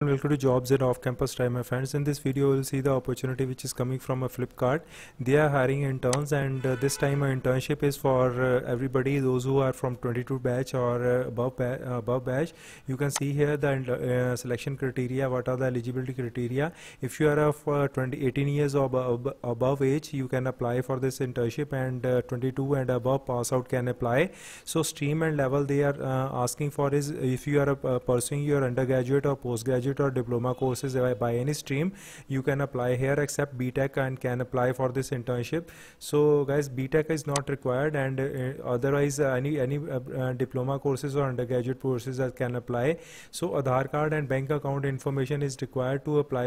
Welcome to Jobs and Off-Campus Time, my friends. In this video, we'll see the opportunity which is coming from a Flipkart. They are hiring interns, and this time an internship is for everybody, those who are from 22 batch or above batch. You can see here the selection criteria. What are the eligibility criteria? If you are of 18 years or above age, you can apply for this internship, and 22 and above pass out can apply. So stream and level they are asking for is if you are pursuing your undergraduate or postgraduate or diploma courses by any stream, you can apply here, except BTech and can apply for this internship. So guys, BTech is not required, and otherwise any diploma courses or undergraduate courses that can apply. So Aadhaar card and bank account information is required to apply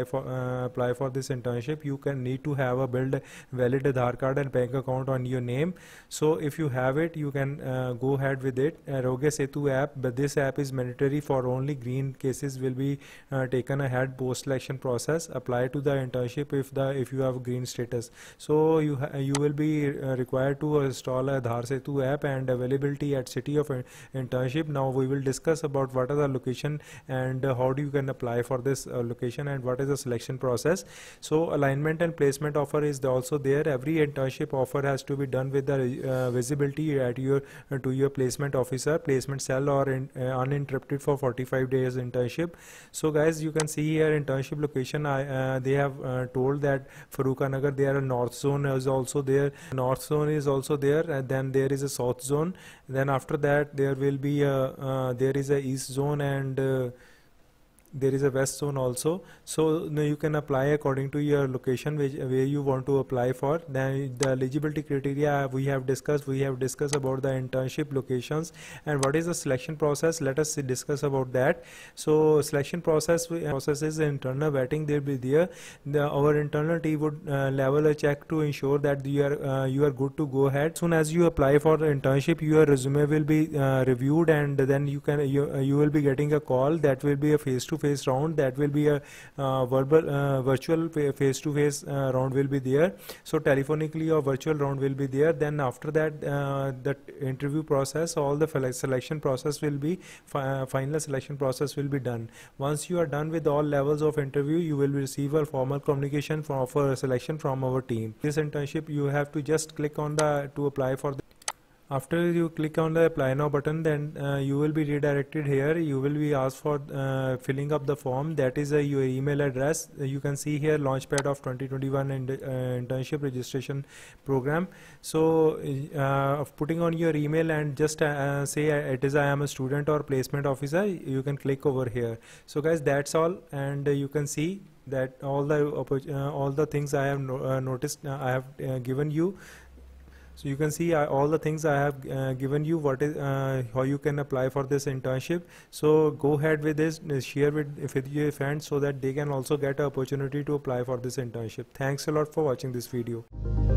for this internship. You can need to have a valid Aadhaar card and bank account on your name. So if you have it, you can go ahead with it. Arogya Setu app, but this app is mandatory for only green cases will be taken ahead post selection process. Apply to the internship if you have green status. So you will be required to install a Aadhaar Setu app, and availability at city of internship. Now we will discuss about what are the location and how do you can apply for this location and what is the selection process. So alignment and placement offer is also there. Every internship offer has to be done with the visibility at your to your placement officer, placement cell, or uninterrupted for 45 days internship. So guys, you can see here internship location. They have told that Farooqanagar, there a north zone is also there. North zone is also there, and then there is a south zone. Then after that there will be there is a east zone, and there is a west zone also. So now you can apply according to your location where you want to apply for. Then the eligibility criteria we have discussed about the internship locations and what is the selection process. Let us discuss about that. So selection process is internal vetting. There will be our internal team would level a check to ensure that you are good to go ahead. As soon as you apply for the internship, your resume will be reviewed, and then you will be getting a call. That will be a face-to-face round. That will be a virtual face-to-face round will be there. So telephonically or virtual round will be there. Then after that the interview process, all the selection process will be final selection process will be done. Once you are done with all levels of interview, you will receive a formal communication for selection from our team. This internship you have to just click on to apply for the. After you click on the apply now button, then you will be redirected here. You will be asked for filling up the form. That is your email address. You can see here Launchpad of 2021 and internship registration program. So putting on your email and just say it is I am a student or placement officer, you can click over here. So guys, that's all, and you can see that all the things I have noticed I have given you. So you can see all the things I have given you, what is how you can apply for this internship. So go ahead with this, share with your friends so that they can also get an opportunity to apply for this internship. Thanks a lot for watching this video.